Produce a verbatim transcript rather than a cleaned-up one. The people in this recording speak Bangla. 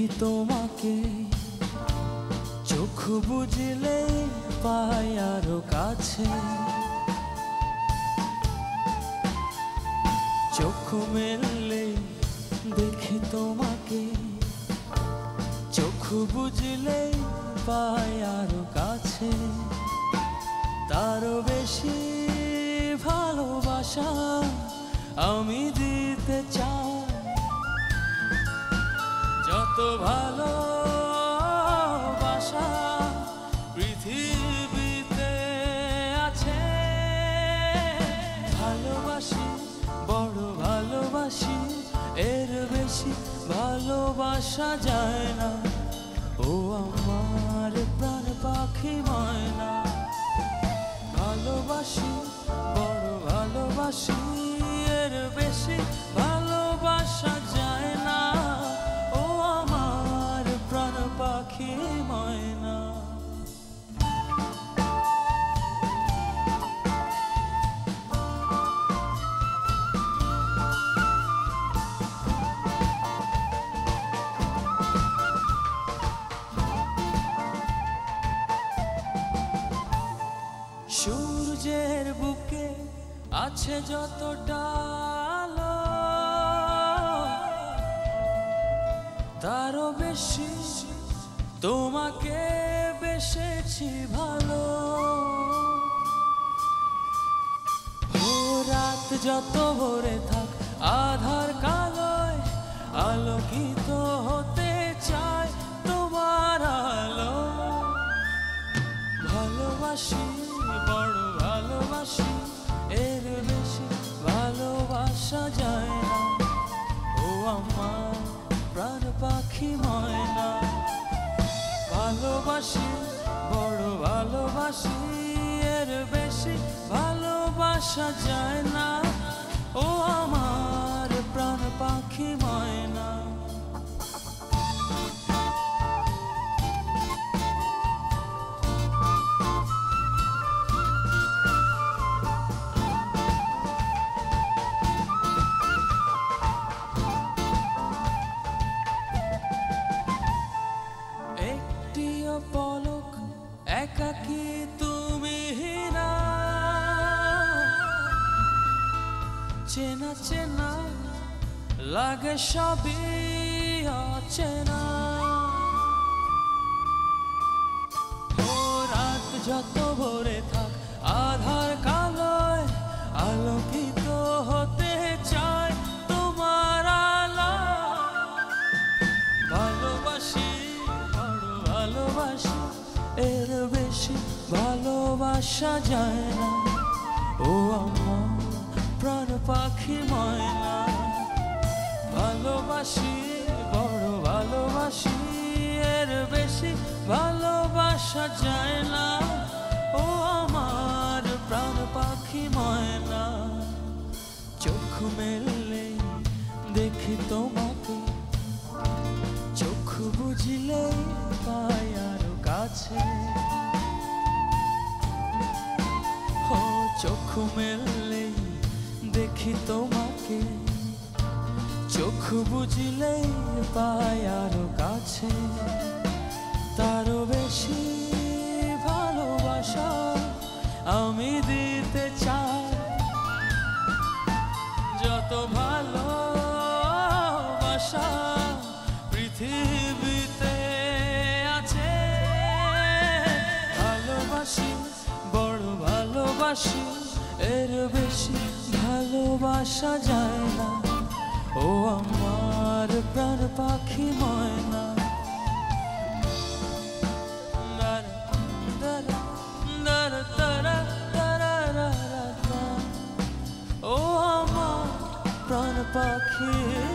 দেখি তোমাকে, চোখ বুঝলে পাই আরো কাছে। চোখ মেললে দেখি তোমাকে, চোখ বুঝলে পাই আরো কাছে। তারও বেশি ভালোবাসা আমি দিতে চাই। যত ভালোবাসা পৃথিবীতে আছে, ভালোবাসি বড় ভালোবাসি, এর বেশি ভালোবাসা যায় না। ও আমার প্রাণ পাখি ময়না, ভালোবাসি বড় ভালোবাসি, এর বেশি ভালোবাসা যায় না। ও আমার প্রাণ পাখি ময়না। সূর্যের বুকে আছে যতটা আলো, তারও বেশি তোমাকে বেসেছি ভালো। ও রাত যত ভরে থাক আধার কালোয়, আলোকিত হতে চায় তোমার আলো। ভালোবাসি বড় ভালোবাসি, এর বেশি ভালোবাসা যায় না। ও আমার প্রাণ পাখি ময়না, ভালোবাসি বড় ভালোবাসি, এর বেশি ভালোবাসা যায় না। ও আমার প্রাণ পাখি ময়না। পলক একাকী তুমি না, চেনা চেনা লাগে সবই অচেনা। ও রাত যত ভরে থাক আধার কালোয়, আলোকিত হতে চায় তোমার আলো। ভালোবাসি ভালোবাসি, এর বেশি ভালোবাসা যায় না। ও আমার প্রাণ পাখি ময়না, ভালোবাসি বড় ভালোবাসি, এর বেশি ভালোবাসা যায় না। ও আমার প্রাণ পাখি ময়না। চোখ মেললে দেখি তোমাকে, চোখ বুঝলে পাই আরো কাছে। ও চোখ মেললে দেখি তোমাকে, চোখ বুঝলে পাই আরো কাছে। তারও বেশি ভালোবাসা আমি দিতে চাই। যত ভালোবাসা পৃথিবীতে আছে, ভালোবাসি বড় ভালোবাসি, এর বেশি ভালোবাসা যায় না। ও আমার প্রাণ পাখি ময়না। ও আমার প্রাণ পাখি।